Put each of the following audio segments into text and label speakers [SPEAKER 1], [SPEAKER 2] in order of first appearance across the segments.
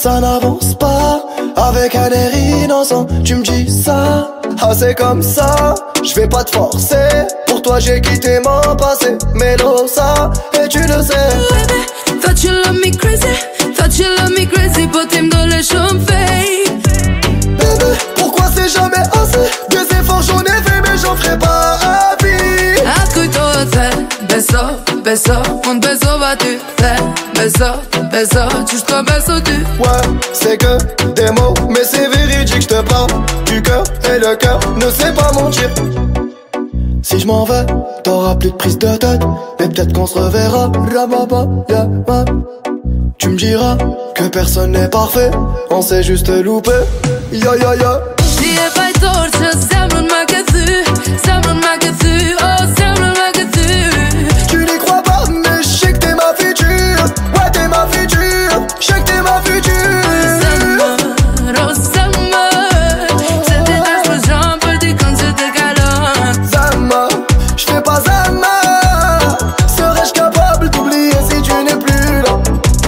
[SPEAKER 1] ça n'avance pas. Avec un air innocent, tu me dis ça. Ah c'est comme ça, je vais pas te forcer. Pour toi j'ai quitté mon passé. Mélo ça, et tu le sais.
[SPEAKER 2] Baby, thought you love me crazy. Thought you love me crazy, but him don't let you fade.
[SPEAKER 1] Bébé, pourquoi c'est jamais assez? Des efforts j'en ai fait mais j'en ferai pas à vie.
[SPEAKER 2] Escucho te beso, beso, un beso va tu te beso, beso, juste beso tu.
[SPEAKER 1] Ouais, c'est que des mots, mais c'est véridique, je te parle du cœur et le cœur ne sait pas mentir. Si je m'en vais, t'auras plus de prise de tête, mais peut-être qu'on se reverra. Tu me diras que personne n'est parfait, on s'est juste loupé. Ya ya ya.
[SPEAKER 2] Die bij tortje, zemmeln maken vuur, zemmeln maken vuur, oh zemmeln maken vuur.
[SPEAKER 1] Tu n'y crois pas, mais je sais que t'es ma future. Ouais, t'es ma future, je sais que t'es ma future.
[SPEAKER 2] Summer, oh summer, je détache pas, j'en peux dire quand je te galante.
[SPEAKER 1] Zama, je fais pas Zama. Serais-je capable d'oublier si tu n'es plus là?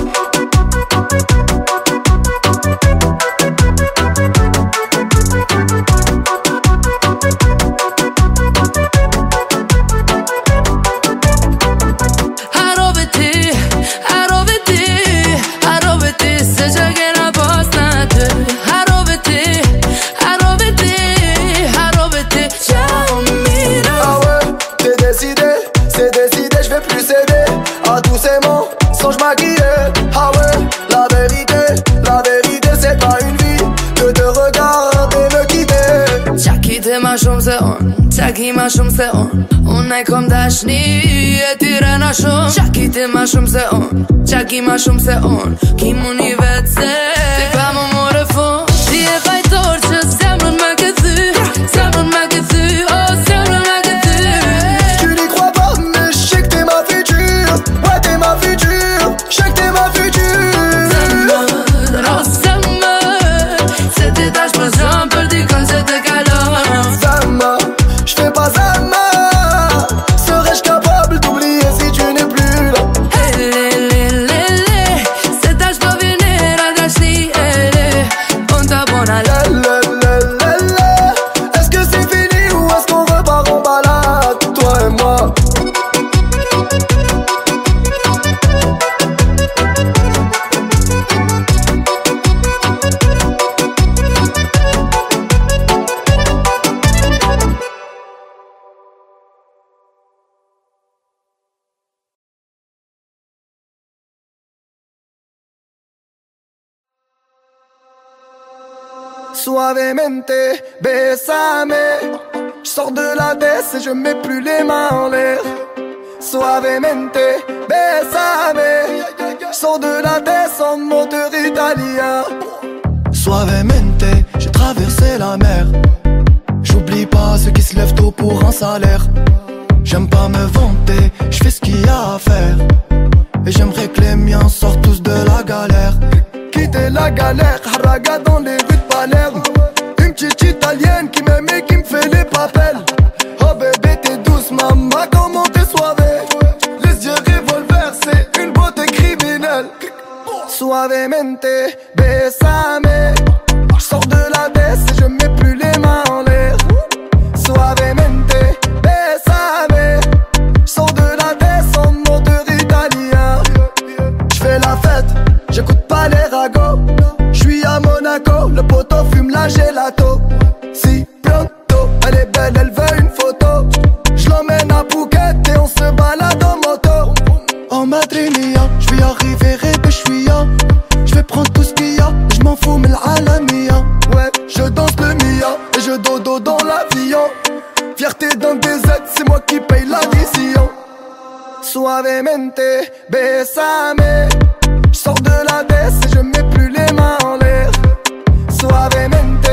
[SPEAKER 1] Ah ouais, la vérité c'est pas une vie que de regarder me quitter.
[SPEAKER 2] Čakite ma shumë se on, čaki ma shumë se on. Unë e kom dashni e tyre na shumë. Čakite ma shumë se on, čaki ma shumë se on. Ki mu një vetë se ti pa më more fund. Ti e fajtor që zemrën me këthy, zemrën me këthy, oh zemrën me këthy.
[SPEAKER 1] Tu n'y crois pas mais je sais que t'es ma future. Ouais t'es ma future, je sais que t'es ma future.
[SPEAKER 2] Summer, oh summer, se détache pas, j'en peux dire quand je te galante.
[SPEAKER 1] Zama, je fais pas Zama. Serais-je capable d'oublier si tu n'es plus là?
[SPEAKER 2] Se daš do vinera daš li on t'a bon à
[SPEAKER 1] Est-ce que c'est fini ou est-ce qu'on repart en balade, toi et moi? Suavemente, bésame. Je sors de la baisse et je mets plus les mains en l'air. Suavemente, bésame. Je sors de la baisse en moteur italien. Suavemente, j'ai traversé la mer. J'oublie pas ceux qui se lèvent tôt pour un salaire. J'aime pas me vanter, je fais ce qu'il y a à faire. Et j'aimerais que les miens sortent tous de la galère. Quitter la galère, haraga dans les rues de Palerme. Une petite italienne qui m'aime et qui me fait les papels. Oh bébé t'es douce maman, comment t'es soivée. Les yeux revolver, c'est une beauté criminelle. Suavemente, bésame. Je sors de la baisse et je mets plus les mains en l'air. Suavemente, bésame. Je sors de la baisse en moteur italien. Je fais la fête, j'écoute pas les ragots. J'suis à Monaco, le poteau fume la gelato. Si pronto, elle est belle, elle veut une photo. J'l'emmène à Phuket et on se balade en moto. En Madrinia, j'vais arriver et j'suis j'vais prendre tout ce qu'il y a, j'm'en fous mais l'alamia. Ouais, je danse le Mia et je dodo dans l'avion. Fierté d'un DZ, c'est moi qui paye l'addition. Suavemente, bésame. J'sors de la baisse et je mets plus les mains en l'air. Suavemente,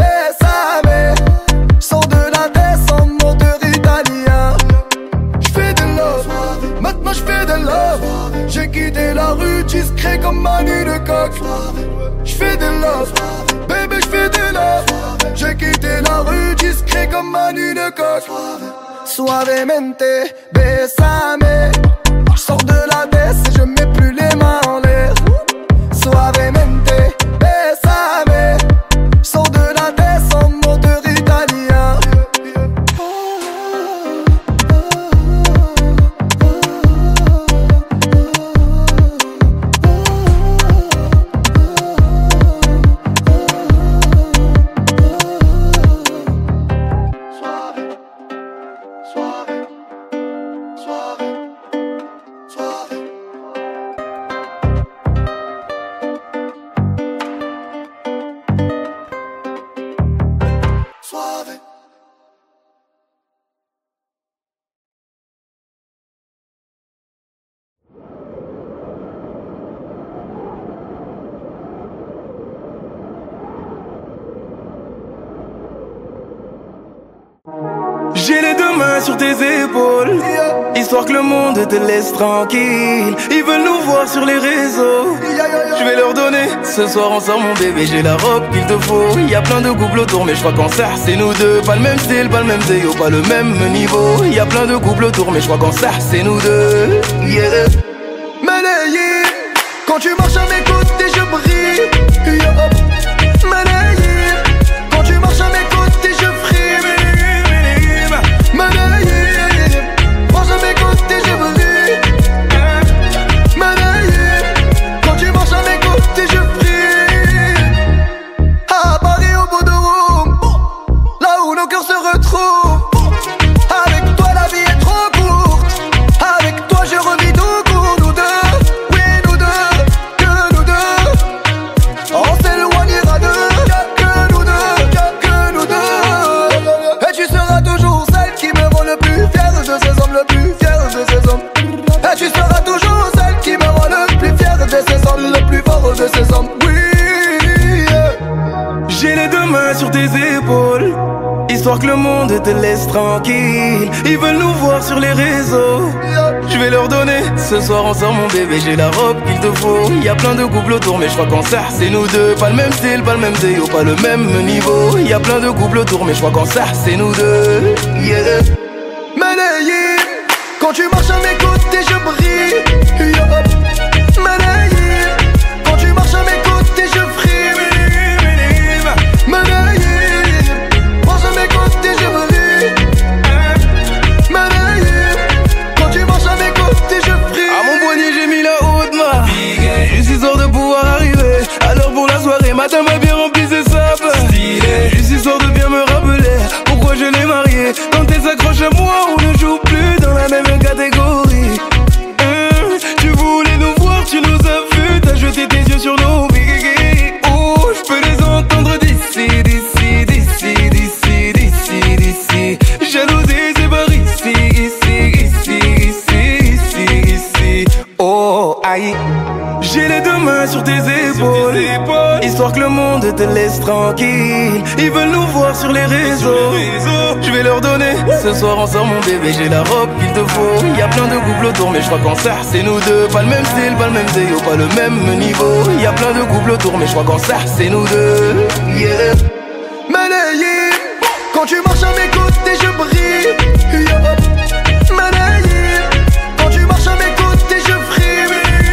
[SPEAKER 1] bésame. J'sors de la baisse en moteur italien. J'fais de love, maintenant j'fais de love. J'ai quitté la rue discret comme Manu de coq. J'fais de love, bébé j'fais de love. J'ai quitté la rue discret comme Manu de coq. Suavemente, bésame. J'sors de la baisse et je mets plus les mains en l'air. Suavemente,
[SPEAKER 3] mains sur tes épaules, histoire que le monde te laisse tranquille. Ils veulent nous voir sur les réseaux, je vais leur donner. Ce soir on sort mon bébé, j'ai la robe qu'il te faut. Y a plein de couples autour mais je crois qu'en ça c'est nous deux. Pas le même style, pas le même déo, pas le même niveau. Y a plein de couples autour mais je crois qu'en ça c'est nous deux. Yeah.
[SPEAKER 1] Malayé, quand tu marches à mes côtés je brille. Malayé, quand tu marches à mes côtés je frime. Malayé, marche à mes côtés je brille. Malayé, quand tu marches à mes côtés je frime. À Paris au bout de Rome, là où nos cœurs se retrouvent. Avec toi la vie est trop courte. Avec toi je revis tout court. Nous deux, oui nous deux, que nous deux. On s'éloignera d'eux, que nous deux, que nous deux. Et tu seras toujours celle qui me rend le plus fier de ces hommes, le plus fier de ces hommes. Et tu seras toujours celle qui me rend le plus fier de ces hommes, le plus fort de ces hommes. Oui.
[SPEAKER 3] J'ai les deux mains sur tes épaules, histoire que le monde te laisse tranquille. Ils veulent nous voir sur les réseaux, je vais leur donner. Ce soir on sort mon bébé, j'ai la robe qu'il te faut. Y a plein de couples autour mais je crois qu'en ça c'est nous deux. Pas le même style, pas le même déo, pas le même niveau. Y a plein de couples autour mais je crois qu'en ça c'est nous deux. Yeah.
[SPEAKER 1] Malayé, quand tu marches à mes côtés je brille. Malayé, quand tu marches à mes côtés je frime. Malayé, marche à mes côtés je brille. Malayé, quand tu marches à mes côtés je frime.
[SPEAKER 3] À mon poignet j'ai mis la haute marque, juste histoire de pouvoir arriver à l'heure pour la soirée. Matin m'a bien rempli ses sapes, juste histoire de bien me rappeler pourquoi je l'ai marié. Quand elle s'accroche à moi on ne joue plus dans la même catégorie. Tu voulais nous voir, tu nous as vus, t'as jeté tes yeux sur nos bigues. Oh, je peux les entendre d'ici, d'ici, d'ici, d'ici, d'ici, d'ici. Jalousie c'est par ici, ici, ici, ici, ici, ici. Oh, aïe. J'ai les deux mains sur tes épaules, histoire que le monde te laisse tranquille. Ils veulent nous voir sur les réseaux, je vais leur donner. Ce soir on sort mon bébé, j'ai la robe qu'il te faut. Y a plein de couples autour mais je crois qu'en ça c'est nous deux. Pas le même style, pas le même déo, pas le même niveau. Y a plein de couples autour mais je crois qu'en ça c'est nous deux. Yeah.
[SPEAKER 1] Malayé, quand tu marches à mes côtés je brille. Malayé, quand tu marches à mes côtés je frime.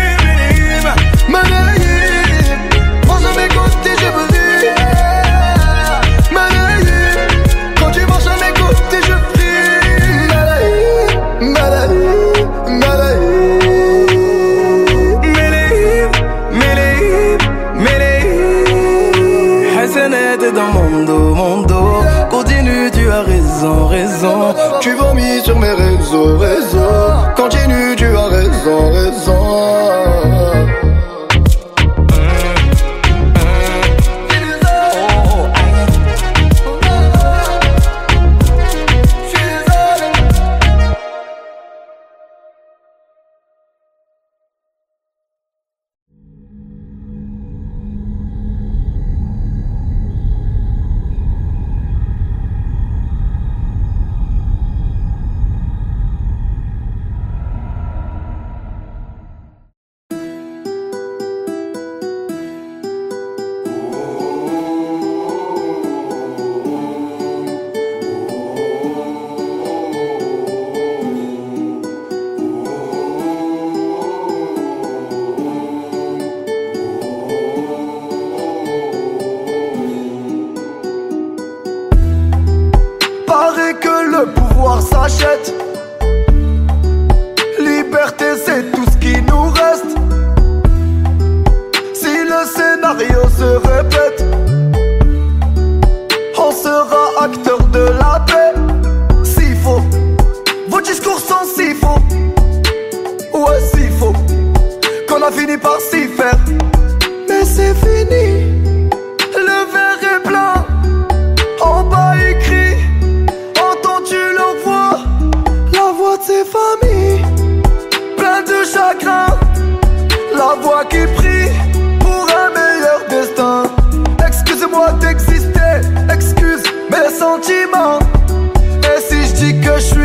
[SPEAKER 1] Malayé, marche à mes côtés je brille. Malayé, quand tu marches à mes côtés je frime. Malayé, Malayé, Malayé.
[SPEAKER 3] Méléhib, Méléhib. Hassanet est dans mon dos. Continue, tu as raison, raison.
[SPEAKER 1] Tu vomis sur mes réseaux, réseaux. Continue, tu as raison, raison. S'achète. Liberté c'est tout ce qui nous reste. Si le scénario se répète, on sera acteur de la paix. S'il faut, vos discours sont si faux. Ouais si faux, qu'on a fini par s'y faire. Mais c'est fini, le verre est plein. En bas écrit, entends-tu leur voix, la voix de ses familles, plein de chagrin, la voix qui prie pour un meilleur destin. Excuse-moi d'exister, excuse mes sentiments. Et si je dis que je suis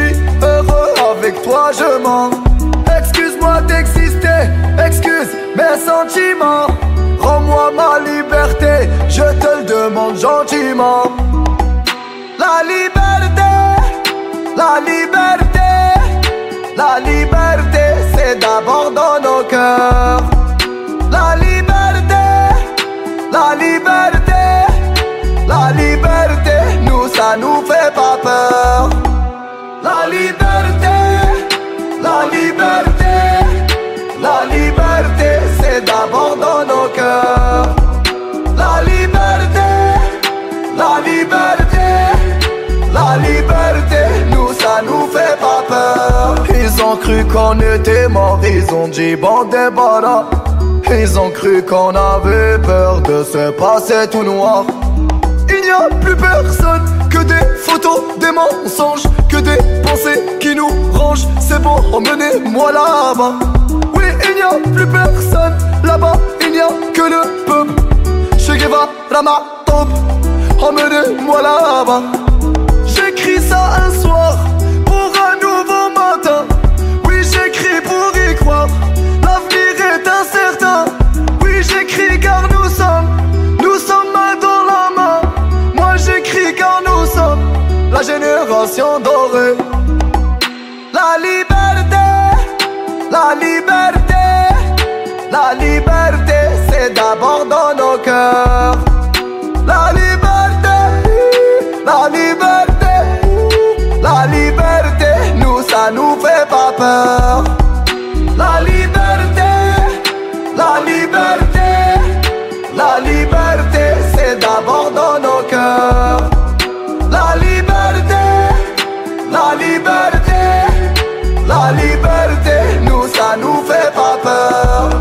[SPEAKER 1] sentiment. Rends-moi ma liberté, je te le demande gentiment. La liberté, la liberté, la liberté, c'est d'abord dans nos cœurs. La liberté, la liberté, la liberté, nous ça nous fait pas peur. La liberté, la liberté, la liberté, c'est d'abord dans nos cœurs. La liberté, la liberté, la liberté, nous ça nous fait pas peur. Ils ont cru qu'on était morts, ils ont dit bon débarras. Ils ont cru qu'on avait peur de se passer tout noir. Il n'y a plus personne que des photos, des mensonges, que des pensées qui nous rangent. C'est bon, emmenez-moi là-bas. Oui, il n'y a plus personne là-bas, il n'y a que le peuple. Che Guevara ma taupe, emmenez-moi là-bas. J'écris ça un soir pour un nouveau matin. Oui, j'écris pour y croire, l'avenir est incertain. Oui, j'écris car nous sommes main dans la main. Moi j'écris car nous sommes la génération dorée. La liberté, la liberté, la liberté, c'est d'abord dans nos cœurs. La liberté, la liberté, la liberté, nous ça nous fait pas peur. La liberté, la liberté, la liberté, c'est d'abord dans nos cœurs. La liberté, la liberté, la liberté, nous ça nous fait pas peur.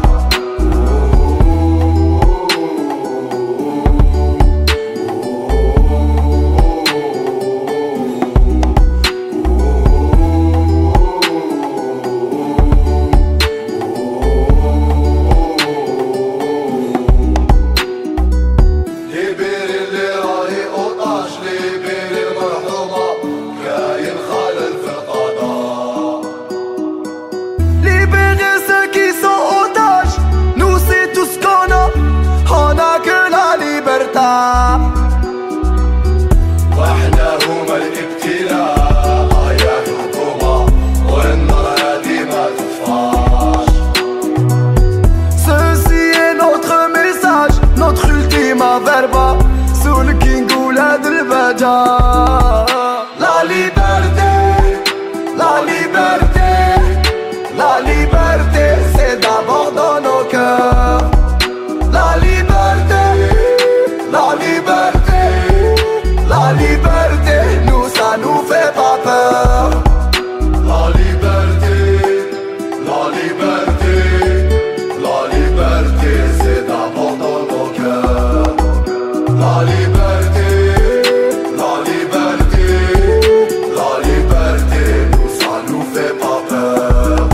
[SPEAKER 1] Sous le king ou la delvaja. La liberté, la liberté, la liberté, c'est d'abord dans nos cœurs. La liberté, la liberté, la liberté, nous ça nous fait pas peur. La liberté, la liberté, la liberté, c'est d'abord dans nos cœurs. La liberté, la liberté, la liberté, nous ça nous fait pas peur.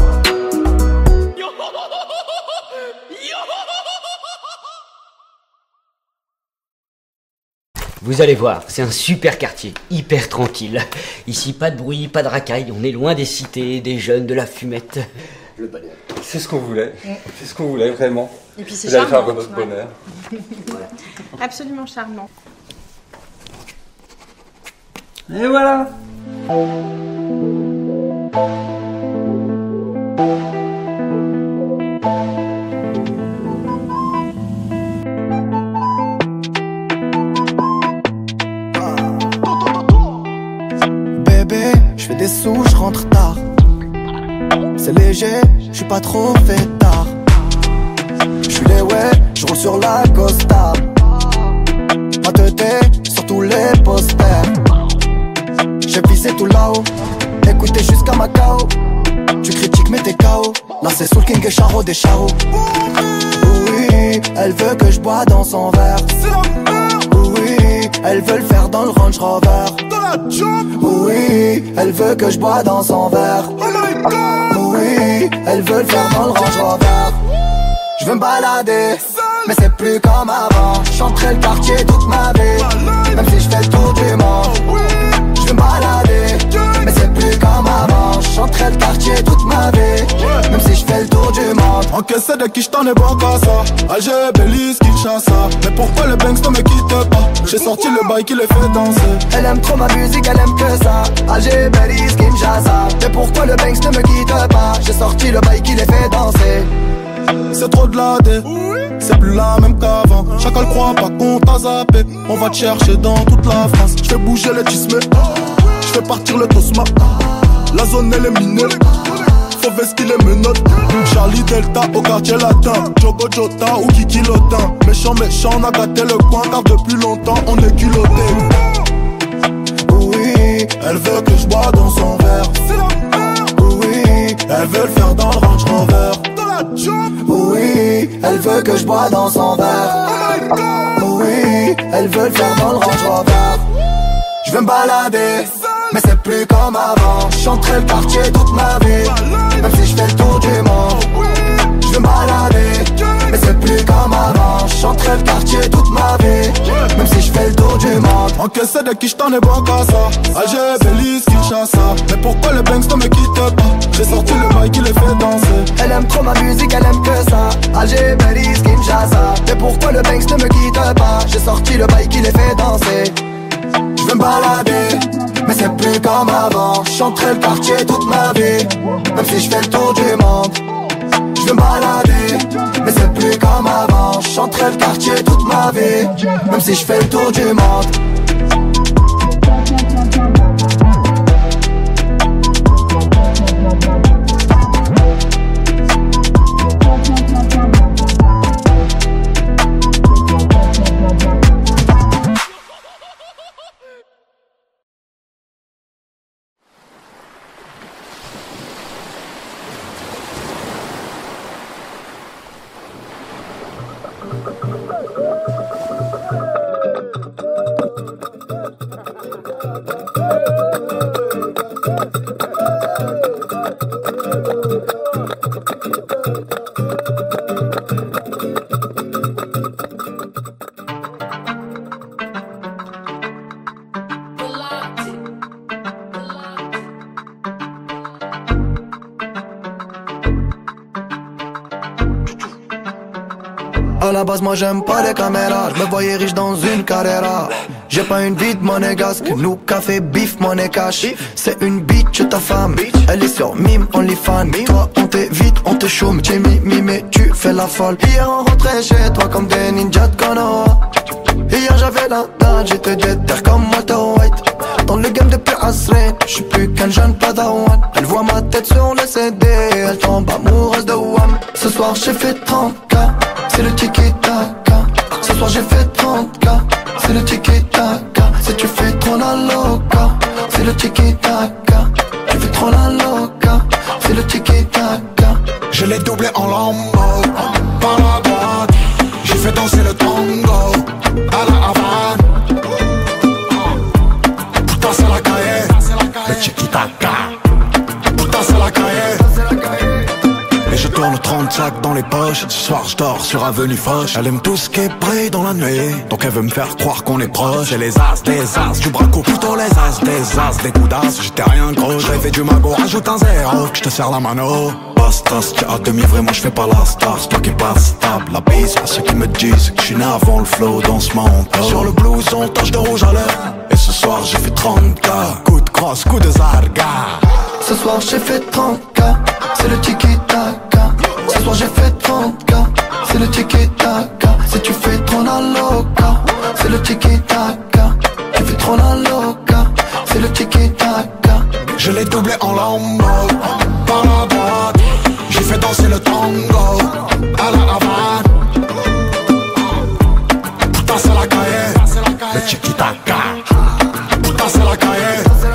[SPEAKER 4] Vous allez voir, c'est un super quartier, hyper tranquille. Ici, pas de bruit, pas de racailles, on est loin des cités, des jeunes, de la fumette. Le bonheur.
[SPEAKER 5] C'est ce qu'on voulait, c'est ce qu'on voulait vraiment.
[SPEAKER 6] Et puis c'est
[SPEAKER 5] vous allez
[SPEAKER 6] charmant.
[SPEAKER 5] faire notre bonheur.
[SPEAKER 6] Voilà. Absolument charmant.
[SPEAKER 5] Et voilà.
[SPEAKER 1] Bébé, je fais des sous, je rentre tard. C'est léger, je suis pas trop fait tard. Je suis les ouais, je roule sur la Costa. Ma tête sur tous les posters. J'ai visé tout là-haut, écoutez jusqu'à Macao. Tu critiques mais t'es KO. Là c'est Soul King et Charo des Charo. Oui, elle veut que je bois dans son verre. Oui, elle veut le faire dans le Range Rover. Oui, elle veut que je bois dans son verre. Oui, elle veut le faire dans le Range Rover. Je veux me balader, mais c'est plus comme avant. J'entrais le quartier toute ma vie, même si je fais le tour du monde. Je veux me balader, mais c'est plus comme avant. J'entrais le quartier toute ma vie, même si je fais le tour du monde. Encaissé de qui j't'en ai bon qu'à ça. Alger, Belize, Kinshasa. Mais pourquoi le Banks ne me quitte pas? J'ai sorti le bail qui les fait danser. Elle aime trop ma musique, elle aime que ça. Alger, Belize, Kinshasa. Mais pourquoi le Banks ne me quitte pas? J'ai sorti le bail qui les fait danser. C'est trop de la dé, c'est plus la même qu'avant. Chacun croit pas qu'on t'a zappé. On va te chercher dans toute la France. J'fais bouger les tismes, j'fais partir le tosma. La zone elle est minée, faut vestir les menottes. Charlie Delta au quartier latin, Jogo Jota ou Kiki Lotin. Méchant, on a gâté le coin car depuis longtemps on est culotté. Oui, elle veut que je bois dans son verre. Oui, elle veut le faire dans le Range Rover. Oui, elle veut que je bois dans son verre. Oui, elle veut le faire dans le Range Rover. Je veux me balader, mais c'est plus comme avant. J'chanterai le quartier toute ma vie, même si je fais le tour du monde. Je veux me balader, mais c'est plus comme avant. J'chanterai le quartier toute ma vie, même si je fais le tour du monde. Encaissé de qui j't'en ai bon qu'à ça. Alger, Belize, Kinshasa. Mais pourquoi le Banks ne me quitte pas? J'ai sorti le bail qui les fait danser. Elle aime trop ma musique, elle aime que ça. Alger, Belize, Kinshasa. Mais pourquoi le Banks ne me quitte pas? J'ai sorti le bail qui les fait danser. Je veux me balader, mais c'est plus comme avant. J'chanterai le quartier toute ma vie, même si je fais le tour du monde. Je veux me balader, mais c'est plus comme avant. J'chanterai le quartier toute ma vie, même si je fais le tour du monde. À la base moi j'aime pas les caméras, je me voyais riche dans une carrera. J'ai pas une vie de monégasque, nous café, bif, monnaie cash. C'est une bitch ta femme, elle est sur mime, OnlyFans. Toi on t'évite, on te chôme, t'es mimi mais tu fais la folle. Hier on rentrait chez toi comme des ninjas de Konoha. Hier j'avais la dalle, j'étais déter comme Walter White. Dans le game depuis Asren, j'suis plus qu'un jeune padawan. Elle voit ma tête sur le CD, elle tombe amoureuse de Wham. Ce soir j'ai fait 30K, c'est le tiki-taka. Ce soir j'ai fait 30K, c'est le tiki-taka. Si tu fais trop la loca, c'est le tiki-taka. Tu fais trop la loca, c'est le tiki-taka.
[SPEAKER 7] Je l'ai doublé en lambeau, par la droite. J'ai fait danser le tango, à la Havane. Putain c'est la cahier, le tiki-taka. Putain c'est la cahier. Et je tourne 30 sacs dans les poches. Ce soir je dors sur avenue Foch. Elle aime tout ce qui brille dans la nuit, donc elle veut me faire croire qu'on est proche. J'ai les as, des as, du braco, plutôt les as, des coups d'as. J'étais rien gros, je rêvais du magot, rajoute un zéro, que je te serre la mano. Bastos, tu as demi-vrai, moi je fais pas la star. C'est toi qui pas stable, la bise à ceux qui me disent que je suis né avant le flow dans ce monde. Sur le blouson, tache de rouge à lèvres. Et ce soir j'ai fait 30K, coup de crosse, coup de zarga.
[SPEAKER 1] Ce soir j'ai fait 30K, c'est le tiki-taka. Ce soir j'ai fait 30K, c'est le tiki-taka. Si tu fais trop la loca, c'est le tiki-taka. Tu fais trop la loca, c'est le tiki-taka.
[SPEAKER 7] Je l'ai doublé en lambeau, par la droite. J'ai fait danser le tango, à la Havane. Putain c'est la cahier, le tiki-taka. Putain c'est la cahier.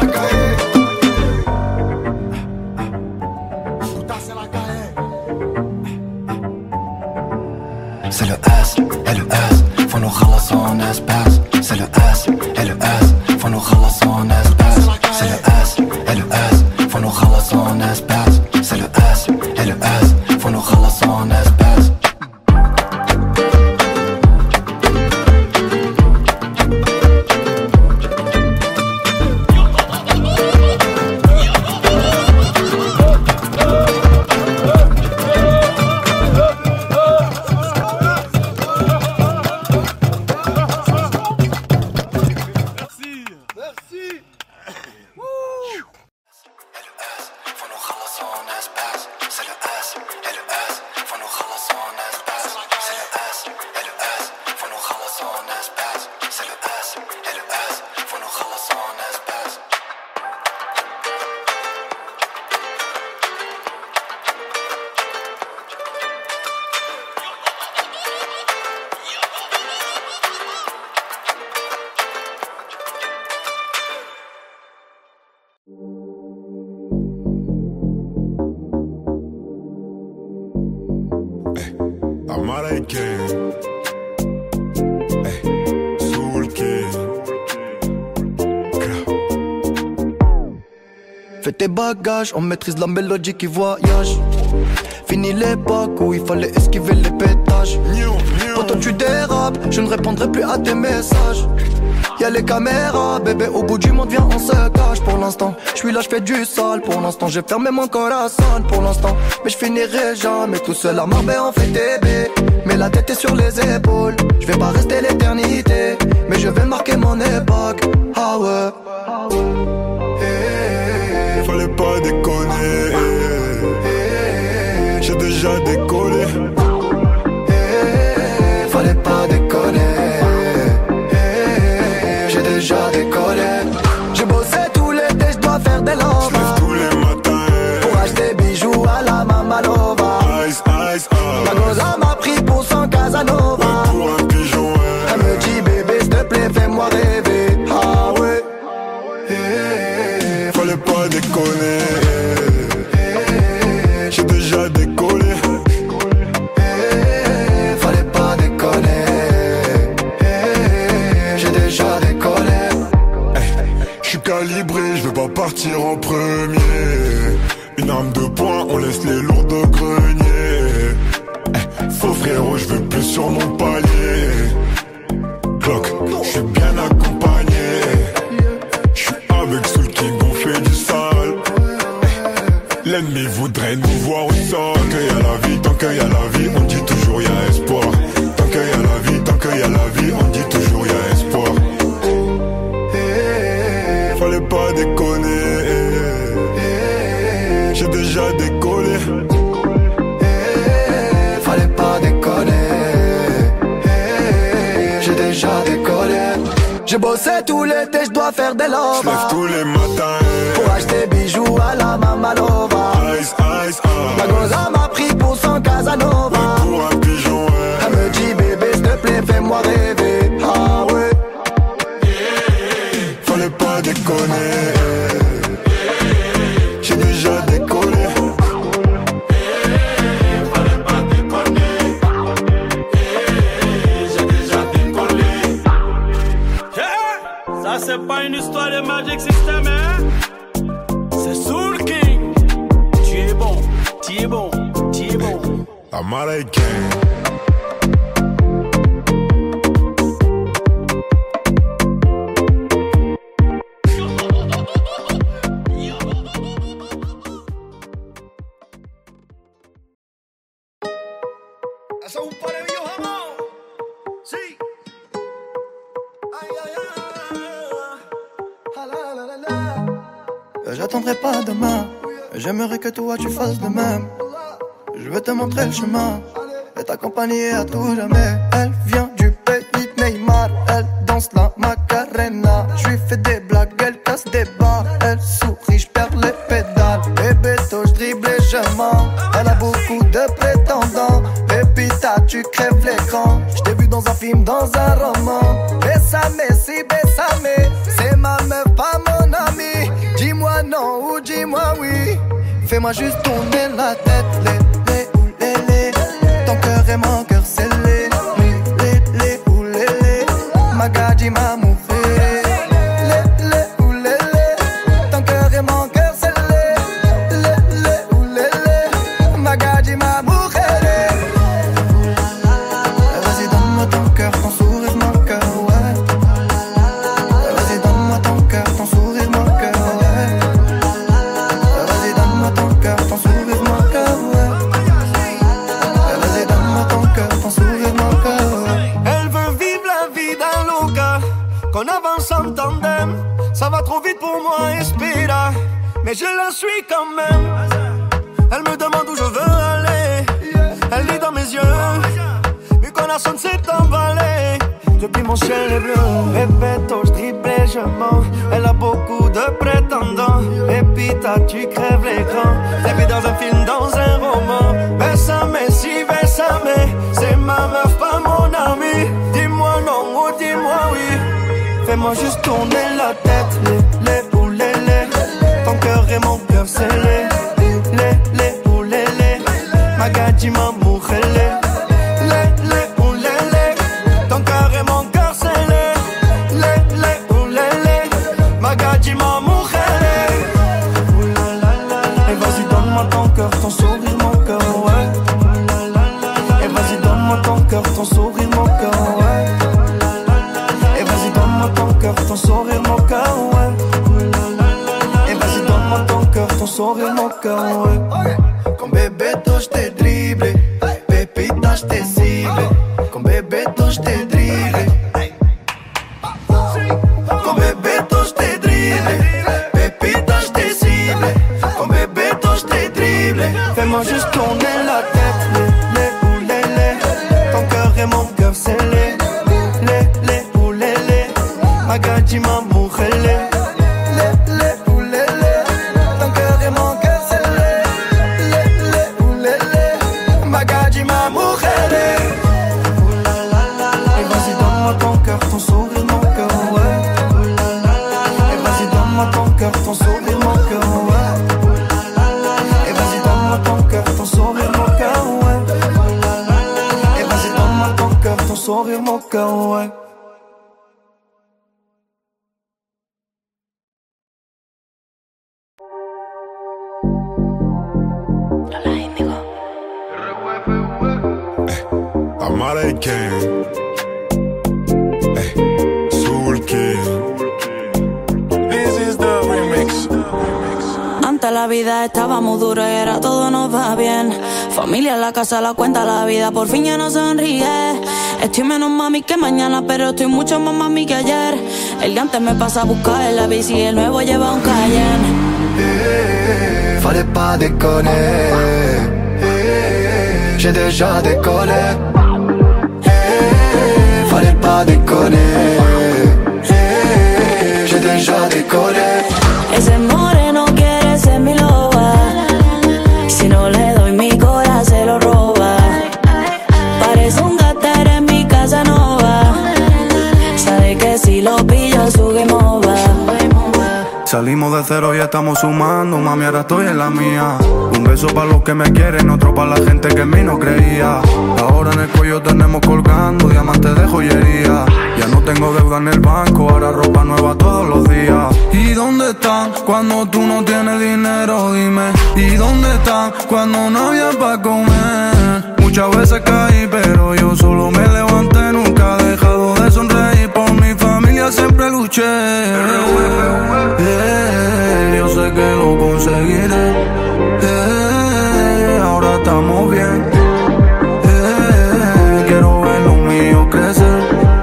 [SPEAKER 1] C'est le S et le S, faut nous ralasser en espace. C'est le S et le S, faut nous ralasser en espace. C'est le S et le S, faut nous ralasser en espace. C'est le S et le S, faut nous ralasser en espace.
[SPEAKER 7] Américain. Hey, Soul King.
[SPEAKER 1] Fais tes bagages, on maîtrise la mélodie qui voyage. Fini l'époque où il fallait esquiver les pétages. Quand tu dérapes, je ne répondrai plus à tes messages. Y'a les caméras, bébé, au bout du monde, viens, on se cache. Pour l'instant, je suis là, je fais du sale. Pour l'instant, j'ai fermé mon corazon. Pour l'instant, mais je finirai jamais tout seul à Marbella, on fait bébé. Mais la tête est sur les épaules. Je vais pas rester l'éternité, mais je vais marquer mon époque. Ah ouais.
[SPEAKER 7] Fallait pas déconner. J'ai déjà décollé.
[SPEAKER 1] Fallait pas déconner. J'ai déjà décollé. J'ai bossé tout l'été, je dois faire des lovas.
[SPEAKER 7] J'lève tous les matins
[SPEAKER 1] pour acheter bijoux à la Mamalova.
[SPEAKER 7] Ice, ice,
[SPEAKER 1] La goza m'a pris pour son Casanova.
[SPEAKER 7] pour un pigeon,
[SPEAKER 1] Elle me dit bébé s'il te plaît fais-moi rêver. Ah ouais.
[SPEAKER 7] Fallait pas déconner. J'ai déjà décollé.
[SPEAKER 1] Fallait pas déconner. J'ai déjà décollé.
[SPEAKER 7] J'suis calibré, j'veux pas partir en premier. Une arme de poing, on laisse les lourds de grenier. Faux frérot, j'veux plus sur mon palier. Clock, j'suis bien accompagné. J'suis avec Soul King, on fait du sale. L'ennemi voudrait nous voir au sol. Tant qu'il y a la vie, tant qu'il y a la vie, on dit toujours y'a espoir. Tant qu'il y a la vie, tant qu'il y a la vie, on dit toujours y'a espoir. Fallait pas déconner. J'ai déjà décollé.
[SPEAKER 1] Fallait pas déconner. J'ai déjà décollé. J'ai bossé tout l'été, je dois faire des lovas.
[SPEAKER 7] J'lève tous les matins
[SPEAKER 1] pour acheter bijoux à la Mamalova.
[SPEAKER 7] Ice, ice,
[SPEAKER 1] La goza m'a pris pour son Casanova.
[SPEAKER 7] pour un pigeon,
[SPEAKER 1] Elle me dit bébé s'il te plaît fais-moi rêver. Ah ouais.
[SPEAKER 7] Fallait pas déconner. J'ai déjà décollé.
[SPEAKER 3] Fallait pas déconner. J'ai déjà décollé. Ça c'est pas une histoire de Magic System, hein. C'est Soul King. Tu es bon, tu es bon, tu es bon.
[SPEAKER 7] Américain.
[SPEAKER 1] Eso es un parevillo jamón. Sí. Aïe aïe aïe. J'attendrai pas demain. J'aimerais que toi tu fasses de même. Je veux te montrer le chemin et t'accompagner à tout jamais. Elle vient du pays de Neymar. Elle danse la Macarena. Je lui fais des blagues, elle casse des barres. Elle sourit, je perds les pédales. Bébé, je dribble et je mens. Elle a beaucoup de prétendants. Pépita, tu crèves l'écran. Je t'ai vu dans un film, dans un roman. Bésame, si bésame. C'est ma meuf, pas mon ami. Dis-moi non ou dis-moi oui. Fais-moi juste tourner la tête. Ton cœur est mon cœur scellé. Magadji m'a mouré. Ton cœur est mon cœur scellé. Magadji m'a mouré. Vas-y donne-moi ton cœur, ton sourire, mon cœur, ouais. Vas-y donne-moi ton cœur, ton sourire, mon cœur, ouais. Vas-y donne-moi ton cœur, ton sourire, mon cœur, ouais. Vas-y donne-moi ton cœur, ton sourire, mon cœur, ouais.
[SPEAKER 3] Elle veut vivre la vie d'un loca, qu'on avance en tandem. Ça va trop vite pour moi, Espira, mais je la suis quand même. Elle me demande où je veux aller. Elle lit dans mes yeux. Mi corazon s'est emballé. Depuis mon ciel est bleu. Répéto, je dribble et je mens. Elle a beaucoup de prétendants. Pépita, tu crèves l'écran. T'es vu dans un film, dans un roman. Bésame, si bésame. C'est ma meuf, pas mon ami. Dis-moi non ou dis-moi oui. Fais-moi juste tourner la tête. Ton cœur est mon cœur scellé. Magadji m'a mouré.
[SPEAKER 1] son rire, mon cœur, ouais.
[SPEAKER 7] Amara King, Soul King. This is the remix.
[SPEAKER 8] Antes la vida estaba muy dura y ahora todo nos va bien. Familia en la casa, la cuenta, la vida por fin ya no sonríe. Estoy menos mami que mañana, pero estoy mucho más mami que ayer. El de antes me pasa a buscar en la bici y el nuevo lleva un Cayenne.
[SPEAKER 1] Fallait pas déconner. J'ai déjà décollé. Fallait pas déconner. J'ai déjà décollé.
[SPEAKER 8] Ese moreno quiere ser mi loba. Si no le doy mi corazón se lo roba. Parece un gater en mi casa nova. Sabe que si lo pillo su game over.
[SPEAKER 3] Salimos de cero y estamos sumando, mami, ahora estoy en la mía. Un beso para los que me quieren, otro para la gente que en mí no creía. Ahora en el cuello tenemos colgando diamantes de joyería. Ya no tengo deuda en el banco, ahora ropa nueva todos los días. ¿Y dónde están cuando tú no tienes dinero? Dime. ¿Y dónde están cuando no había para comer? Muchas veces caí, pero yo solo me levanté. Nunca he dejado de sonreír, por mi familia siempre luché. Yo sé que lo conseguiré. Ahora estamos bien. Quiero ver lo mío crecer.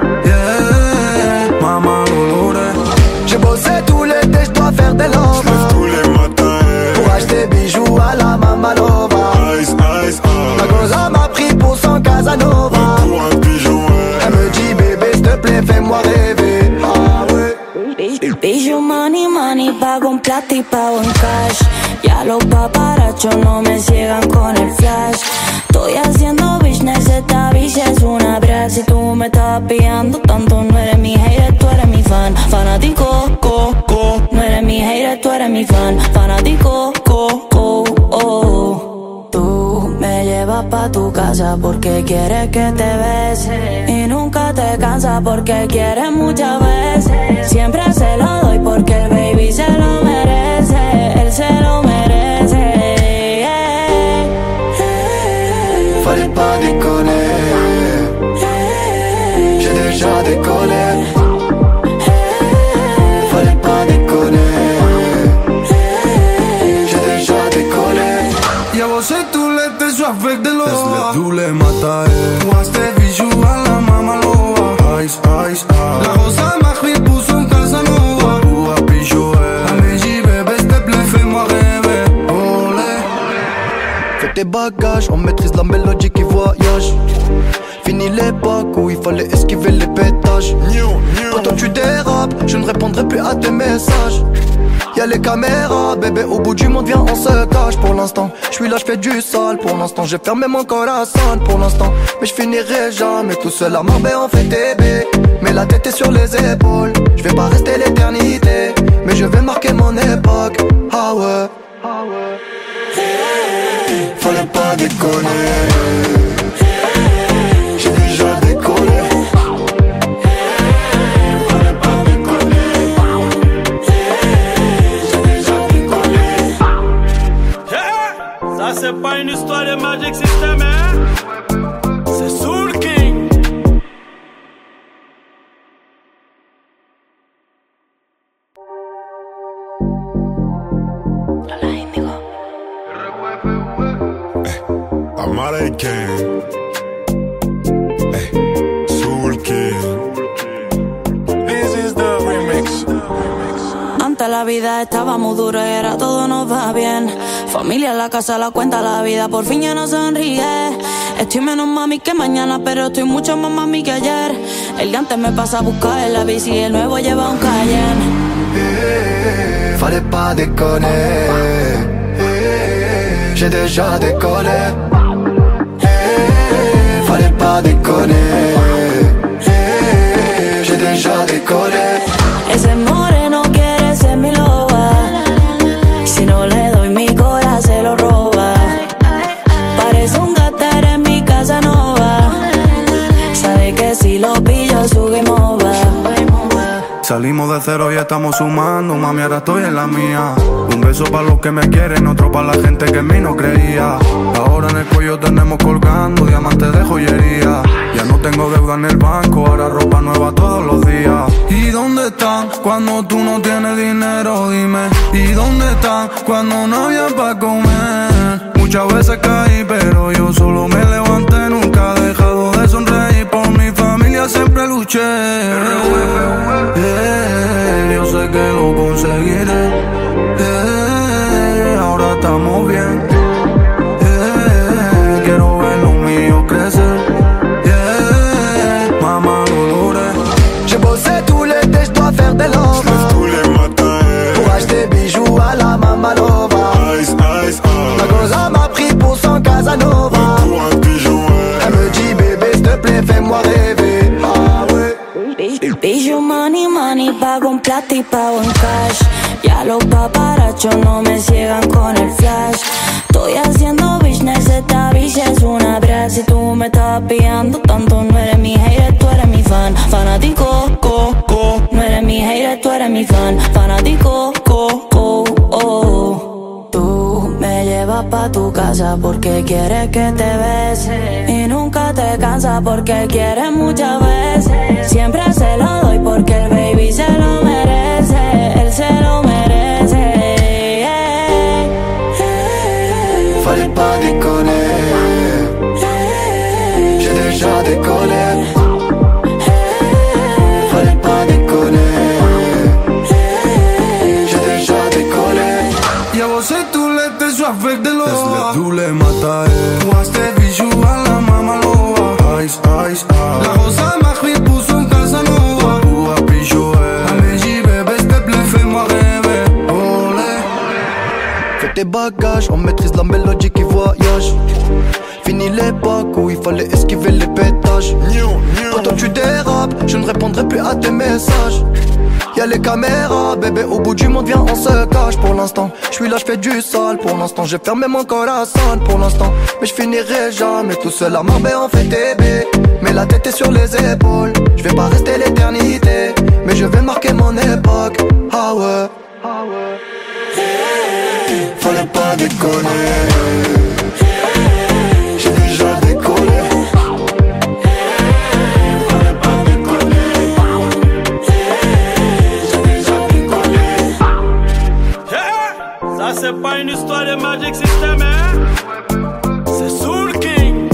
[SPEAKER 3] Maman, lo logré.
[SPEAKER 1] J'ai bossé tout l'été, je dois faire des lovas.
[SPEAKER 7] J'lève tous les matins.
[SPEAKER 1] Pour acheter bijoux à la Mamalova.
[SPEAKER 7] Ice, ice,
[SPEAKER 1] Ma cosa m'a pris pour son Casanova.
[SPEAKER 7] pour un pigeon,
[SPEAKER 1] Elle me dit bébé s'il te plaît fais-moi rêver. Ah ouais.
[SPEAKER 8] Bijou, money, money, pago en plata y pago en cash. Ya los paparachos no me ciegan con el flash. Estoy haciendo business, esta bici es una brag. Si tú me estás pillando tanto, no eres mi hater, tú eres mi fan. Fanático, no eres mi hater, tú eres mi fan. Fanático, Tú me llevas pa' tu casa porque quieres que te bese. Y nunca te cansas porque quieres muchas veces. Siempre se lo doy porque el baby se lo merece. Él se lo merece.
[SPEAKER 1] Fallait pas déconner. J'ai déjà décollé. Fallait pas déconner. J'ai déjà décollé.
[SPEAKER 3] Llevo seis tuletes, je suis avec de l'eau. Laisse-les tous les matins. Pour acheter bijoux à la Mamalova. Ice, ice, ice. La rosa m'a pris pour son Casanova. Pour un pigeon, elle me dit bébé s'il te plaît fais-moi rêver. Olé.
[SPEAKER 1] Fais tes bagages, on maîtrise la mélodie qui voyage. Fini l'époque où il fallait esquiver les pétages. Quand toi tu dérapes, je ne répondrai plus à tes messages. Y'a les caméras, bébé, au bout du monde, viens, on se cache pour l'instant. J'suis là, j'fais du sale pour l'instant. J'ai fermé mon corazon pour l'instant. Mais j'finirai jamais tout seul à Marbella, on fait TB. Mais la tête est sur les épaules. J'vais pas rester l'éternité, mais je vais marquer mon époque. Ah ouais, fallait pas déconner. J'ai déjà décollé.
[SPEAKER 9] Ça c'est pas une histoire de Magic System, hein? C'est Soul King.
[SPEAKER 7] Amara King, Soul King. This is the remix.
[SPEAKER 8] Antes la vida estaba muy dura y ahora todo nos va bien. Familia en la casa, la cuenta, la vida por fin ya no sonríe. Estoy menos mami que mañana, pero estoy mucho más mami que ayer. El de antes me pasa a buscar en la bici y el nuevo lleva un Cayenne.
[SPEAKER 1] Fallait pas déconner. J'ai déjà décollé. Fallait pas déconner. J'ai déjà décollé.
[SPEAKER 8] Ese moreno quiere ser mi loba. Si no le doy mi corazón se lo roba. Parece un gater en mi casa nova. Sabe que si
[SPEAKER 7] de cero y estamos sumando. Mami, ahora estoy en la mía. Un beso para los que me quieren, otro para la gente que en mí no creía. Ahora en el cuello tenemos colgando diamantes de joyería. Ya no tengo deuda en el banco, ahora ropa nueva todos los días. ¿Y dónde están cuando tú no tienes dinero? Dime. ¿Y dónde están cuando no había para comer? Muchas veces caí, pero yo solo me levanté. Nunca he dejado de sonreír, por mi familia siempre luché. Yo sé que lo conseguiré. Ahora estamos bien. Quiero ver lo mío crecer. Maman, lo logré.
[SPEAKER 1] J'ai bossé tout l'été, je dois faire des lovas.
[SPEAKER 10] Tous les matins,
[SPEAKER 1] Pour acheter bijoux à la Mamalova.
[SPEAKER 10] ice, ice,
[SPEAKER 1] Ma cosa m'a pris pour son Casanova.
[SPEAKER 10] pour un pigeon,
[SPEAKER 1] Elle me dit bébé s'il te plaît fais-moi rêver. Ah ouais.
[SPEAKER 8] Bijou, money, money, pago en plata y pago en cash. Ya los paparachos no me ciegan con el flash. Estoy haciendo business, esta bici es una brat. Si tú me estás pillando tanto, no eres mi hater, tú eres mi fan. Fanático, no eres mi hater, tú eres mi fan. Fanático, Tú me llevas pa' tu casa porque quieres que te bese. Y nunca te cansas porque quieres muchas veces. Siempre se lo doy porque el baby se lo merece. Él se lo merece.
[SPEAKER 1] Fallait pas déconner. J'ai déjà décollé. Fallait pas déconner. J'ai déjà décollé.
[SPEAKER 7] Ya bossé tout l'été, je avec de l'eau. Laisse-les tous les matins. Pour acheter bijoux à la Mamalova. Ice, ice, ice. La rosa m'a pris pour son Casanova. Pour un pigeon, mais j'y bébé, s'il te plaît, fais-moi rêver. Olé.
[SPEAKER 1] Fais tes bagages, on maîtrise la mélodie qui voyage. Fini l'époque où il fallait esquiver les pétages. Quand toi tu dérapes, je ne répondrai plus à tes messages. Y'a les caméras, bébé, au bout du monde, viens, on se cache pour l'instant. Je suis là, je fais du sale pour l'instant. J'ai fermé mon corazon pour l'instant. Mais je finirai jamais tout seul à Marbella, on fait TB. Mais la tête est sur les épaules. Je vais pas rester l'éternité, mais je vais marquer mon époque. Ah ouais, fallait pas déconner. J'ai déjà décollé. Fallait pas déconner. J'ai déjà décollé.
[SPEAKER 9] Ça c'est pas une histoire de Magic System, hein? C'est Soul King.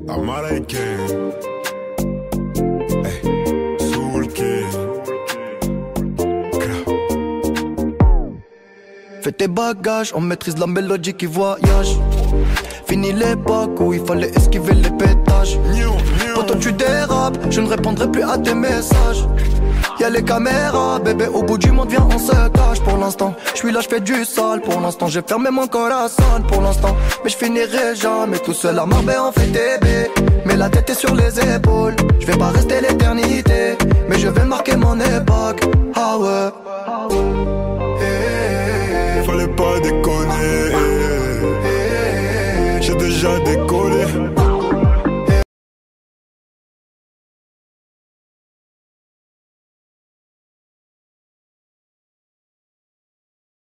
[SPEAKER 10] Américain. Soul King.
[SPEAKER 1] Fais tes bagages, on maîtrise la mélodie qui voyage. Fini l'époque où il fallait esquiver les pétages. Pourtant tu dérapes, je ne répondrai plus à tes messages. Y'a les caméras, bébé, au bout du monde, viens, on se cache. Pour l'instant, je suis là, je fais du sale. Pour l'instant, j'ai fermé mon corazon. Pour l'instant, mais je finirai jamais tout seul à Marbella en fait TB. Mais la tête est sur les épaules, je vais pas rester l'éternité, mais je vais marquer mon époque. Ah ouais,
[SPEAKER 10] Fallait pas déconner. J'ai déjà décollé.